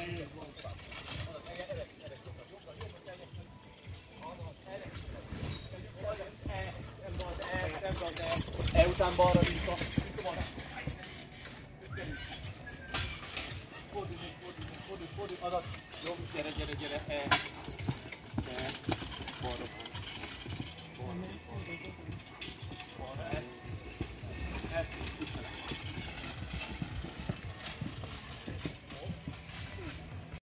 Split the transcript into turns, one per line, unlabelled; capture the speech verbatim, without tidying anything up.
E után balra vissza. Fordulj, fordulj, fordulj, fordulj, azaz. Jó, gyere, gyere, gyere. E. E. Balra.